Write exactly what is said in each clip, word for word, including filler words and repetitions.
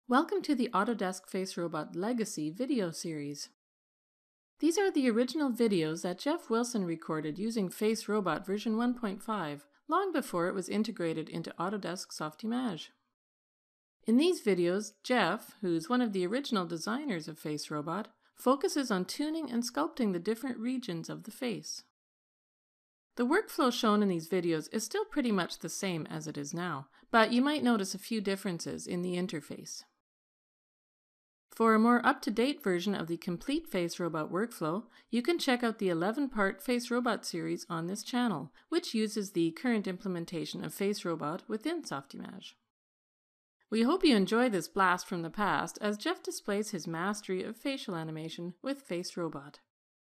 Welcome to the Autodesk Face Robot Legacy video series. These are the original videos that Jeff Wilson recorded using Face Robot version one point five, long before it was integrated into Autodesk Softimage. In these videos, Jeff, who's one of the original designers of Face Robot, focuses on tuning and sculpting the different regions of the face. The workflow shown in these videos is still pretty much the same as it is now, but you might notice a few differences in the interface. For a more up-to-date version of the complete Face Robot workflow, you can check out the eleven part Face Robot series on this channel, which uses the current implementation of Face Robot within Softimage. We hope you enjoy this blast from the past as Jeff displays his mastery of facial animation with Face Robot.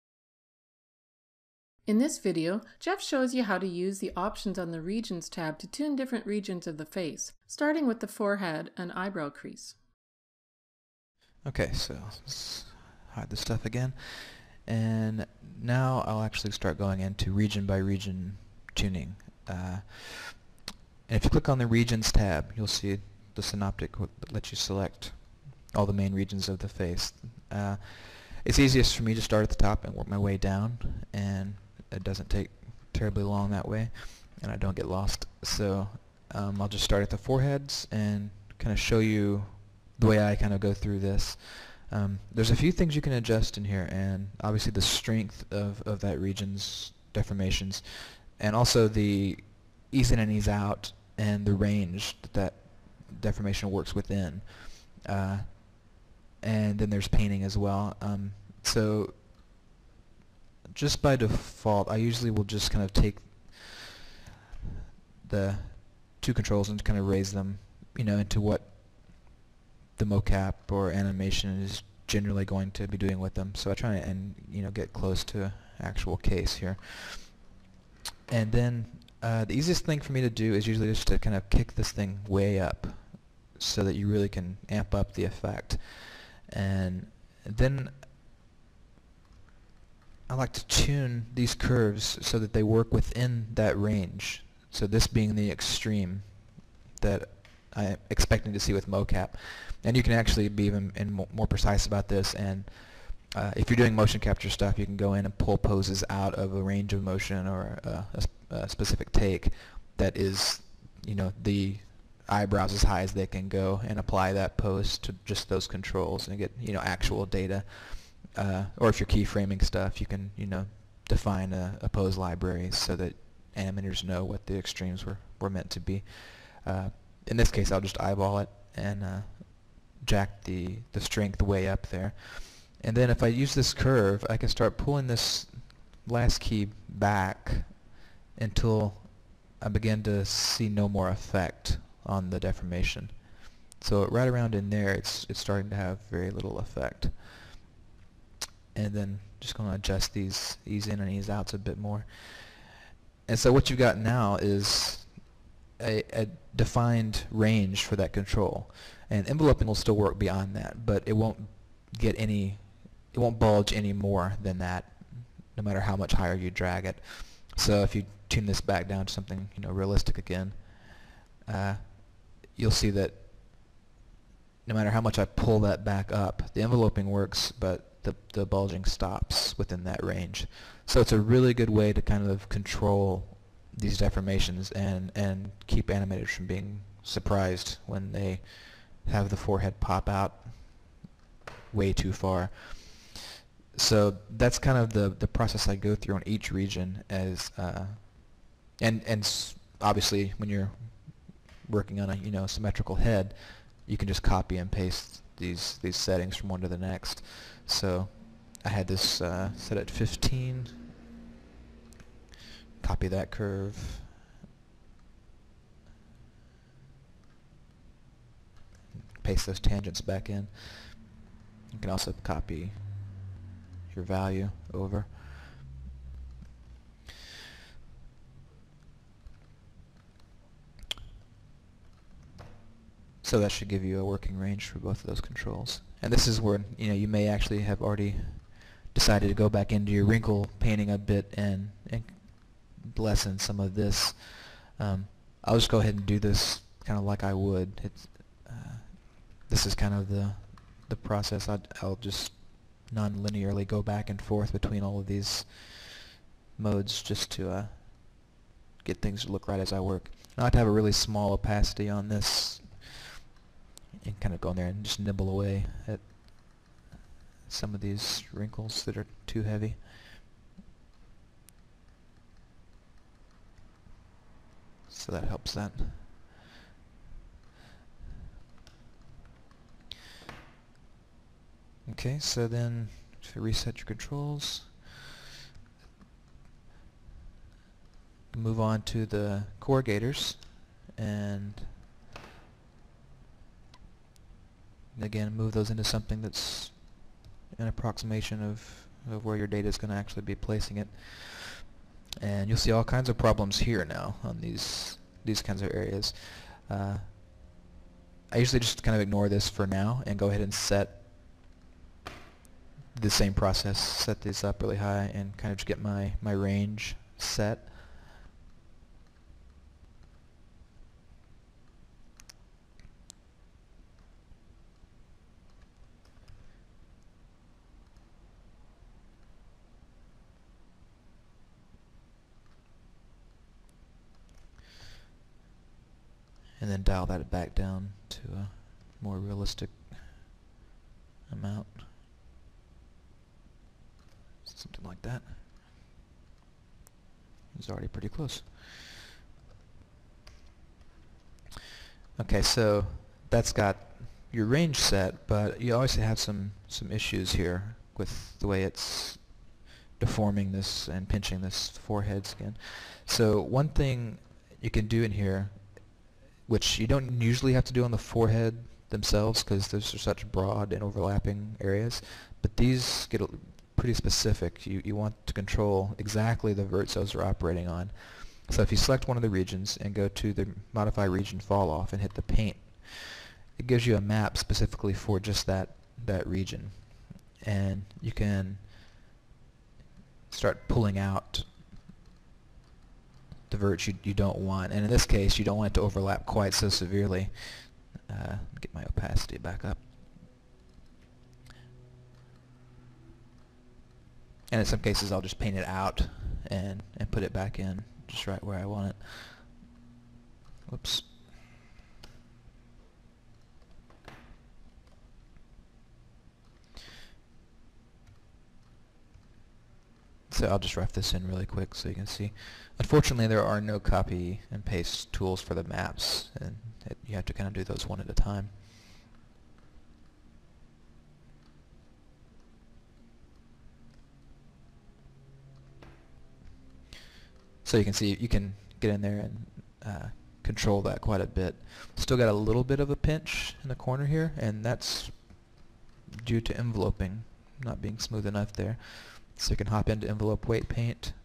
In this video, Jeff shows you how to use the options on the Regions tab to tune different regions of the face, starting with the forehead and eyebrow crease. Okay, so let's hide this stuff again, and now I'll actually start going into region by region tuning. Uh, and if you click on the Regions tab, you'll see the synoptic that lets you select all the main regions of the face. Uh, it's easiest for me to start at the top and work my way down, and it doesn't take terribly long that way, and I don't get lost. So um, I'll just start at the foreheads and kind of show you the way I kind of go through this. Um, there's a few things you can adjust in here, and obviously the strength of, of that region's deformations, and also the ease in and ease out, and the range that that deformation works within. Uh, and then there's painting as well. Um, so just by default, I usually will just kind of take the two controls and kind of raise them, you know, into what the mocap or animation is generally going to be doing with them. So I try and you know get close to actual case here. And then uh, the easiest thing for me to do is usually just to kind of kick this thing way up so that you really can amp up the effect. And then I like to tune these curves so that they work within that range. So this being the extreme that I'm expecting to see with mocap. And you can actually be even in mo more precise about this, and uh, if you're doing motion capture stuff, you can go in and pull poses out of a range of motion or uh, a, sp a specific take that is, you know, the eyebrows as high as they can go, and apply that pose to just those controls and get, you know, actual data. Uh, or if you're keyframing stuff, you can, you know, define a, a pose library so that animators know what the extremes were, were meant to be. Uh, in this case, I'll just eyeball it and uh, jack the, the strength way up there. And then if I use this curve, I can start pulling this last key back until I begin to see no more effect on the deformation. So right around in there, it's, it's starting to have very little effect. And then just going to adjust these ease in and ease outs a bit more. And so what you've got now is A, a defined range for that control, and enveloping will still work beyond that, but it won't get any, it won't bulge any more than that, no matter how much higher you drag it. So if you tune this back down to something, you know, realistic again, uh, you'll see that no matter how much I pull that back up, the enveloping works, but the the bulging stops within that range. So it's a really good way to kind of control these deformations and and keep animators from being surprised when they have the forehead pop out way too far. So that's kind of the the process I go through on each region, as uh, and and s obviously when you're working on a you know symmetrical head, you can just copy and paste these these settings from one to the next. So I had this uh, set at fifteen. Copy that curve, paste those tangents back in. You can also copy your value over. So that should give you a working range for both of those controls. And this is where you know you may actually have already decided to go back into your wrinkle painting a bit and, and lessen some of this. Um, I'll just go ahead and do this kind of like I would. It's, uh, this is kind of the the process. I'd, I'll just non-linearly go back and forth between all of these modes just to uh, get things to look right as I work. I like to have a really small opacity on this and kind of go in there and just nibble away at some of these wrinkles that are too heavy. So that helps that. Okay, so then to reset your controls, move on to the core Gators, and again move those into something that's an approximation of, of where your data is going to actually be placing it. And you'll see all kinds of problems here now on these these kinds of areas. Uh, I usually just kind of ignore this for now and go ahead and set the same process, set these up really high and kind of just get my, my range set. And then dial that back down to a more realistic amount. Something like that. It's already pretty close. Okay, so that's got your range set, but you always have some some issues here with the way it's deforming this and pinching this forehead skin. So one thing you can do in here, which you don't usually have to do on the forehead themselves because those are such broad and overlapping areas, but these get pretty specific. You, you want to control exactly the verts those are operating on. So if you select one of the regions and go to the Modify Region Fall Off and hit the Paint, it gives you a map specifically for just that, that region. And you can start pulling out the verts you, you don't want. And in this case, you don't want it to overlap quite so severely. Uh, get my opacity back up. And in some cases I'll just paint it out and, and put it back in just right where I want it. Whoops. So I'll just rough this in really quick so you can see. Unfortunately there are no copy and paste tools for the maps, and it, you have to kind of do those one at a time. So you can see you can get in there and uh, control that quite a bit. Still got a little bit of a pinch in the corner here, and that's due to enveloping not being smooth enough there. So you can hop into Envelope Weight Paint,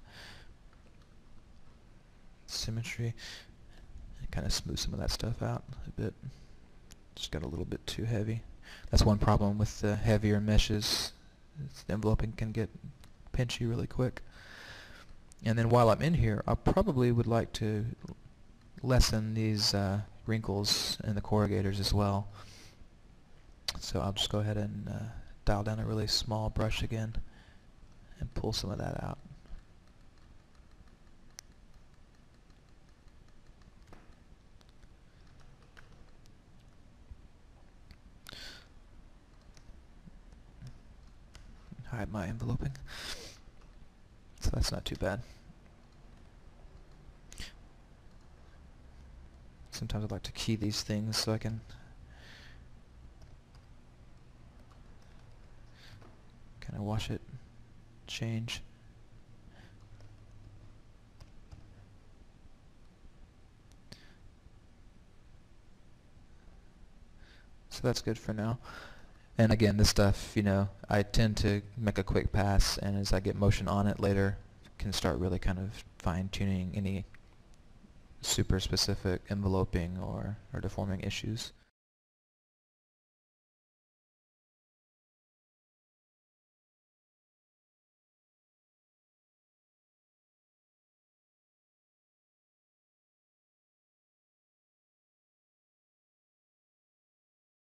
Symmetry, and kind of smooth some of that stuff out a bit. Just got a little bit too heavy. That's one problem with the heavier meshes. The enveloping can get pinchy really quick. And then while I'm in here, I probably would like to lessen these uh, wrinkles in the corrugators as well. So I'll just go ahead and uh, dial down a really small brush again and pull some of that out. Hide my enveloping. So that's not too bad. Sometimes I'd like to key these things so I can kind of watch it change. So that's good for now. And again, this stuff, you know, I tend to make a quick pass, and as I get motion on it later, can start really kind of fine-tuning any super specific enveloping or, or deforming issues.